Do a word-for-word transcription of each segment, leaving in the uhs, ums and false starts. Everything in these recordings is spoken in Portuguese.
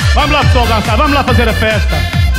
Vamos lá, pessoal, dançar, vamos lá fazer a festa.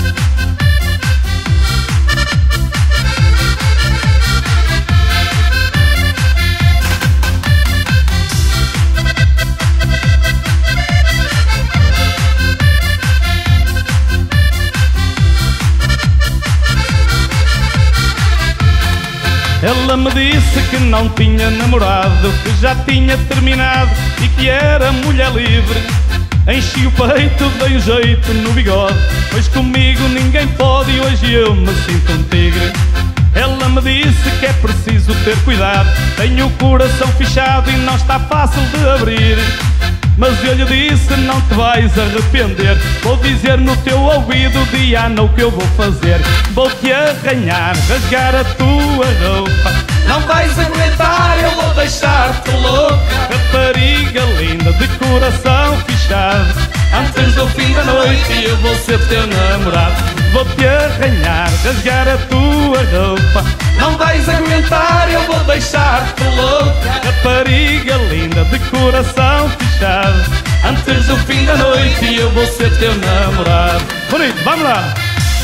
Ela me disse que não tinha namorado, que já tinha terminado e que era mulher livre. Enchi o peito, dei um jeito no bigode, pois comigo ninguém pode e hoje eu me sinto um tigre. Ela me disse que é preciso ter cuidado, tenho o coração fechado e não está fácil de abrir. Mas eu lhe disse, não te vais arrepender, vou dizer no teu ouvido, Diana, o que eu vou fazer. Vou-te arranhar, rasgar a tua roupa, não vais aguentar, eu vou deixar-te louca. Rapariga linda, de coração fechado, antes do fim da noite eu vou ser teu namorado. Vou-te arranhar, rasgar a tua roupa, não vais aguentar, eu vou deixar-te louca. Rapariga linda, de coração fechado, antes do fim da noite eu vou ser teu namorado. Bonito, vamos lá!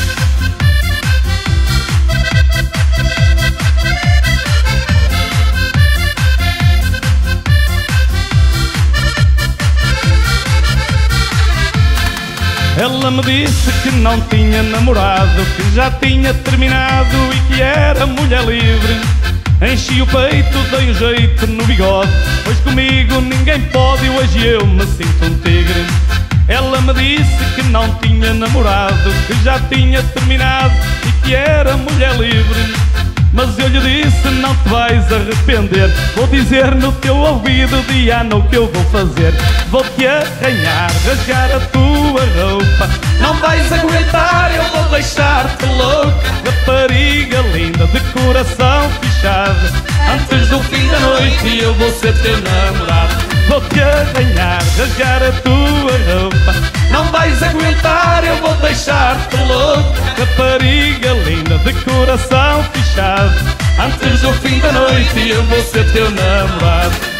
Ela me disse que não tinha namorado, que já tinha terminado e que era mulher livre. Enchi o peito, dei um jeito no bigode, pois comigo ninguém pode e hoje eu me sinto um tigre. Ela me disse que não tinha namorado, que já tinha terminado e que era mulher livre. Mas eu lhe disse, não te vais arrepender, vou dizer no teu ouvido, Diana, o que eu vou fazer. Vou-te arranhar, rasgar a tua roupa, não vais aguentar, eu vou deixar-te louca. Rapariga linda, de coração fechado, antes do fim da noite eu vou ser teu namorado. Vou-te arranhar, rasgar a tua roupa, não vais aguentar, eu vou deixar-te louca. Rapariga linda, de coração fechado, antes do fim da noite eu vou ser teu namorado.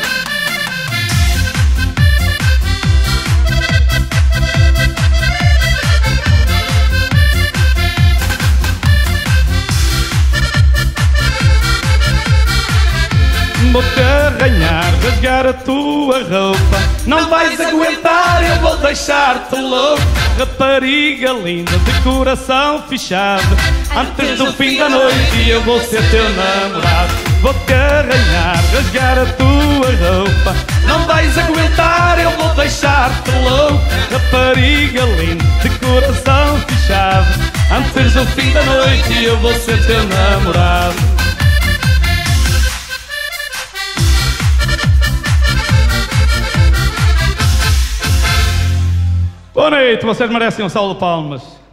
Vou-te arranhar, rasgar a tua roupa, não vais aguentar, eu vou deixar-te louco. Rapariga linda, de coração fechado, antes do fim da noite eu vou ser teu namorado. Vou-te arranhar, rasgar a tua roupa, não vais aguentar, eu vou deixar-te louco. Rapariga linda, de coração fechado, antes do fim da noite eu vou ser teu namorado. Boa noite, vocês merecem um salve de palmas.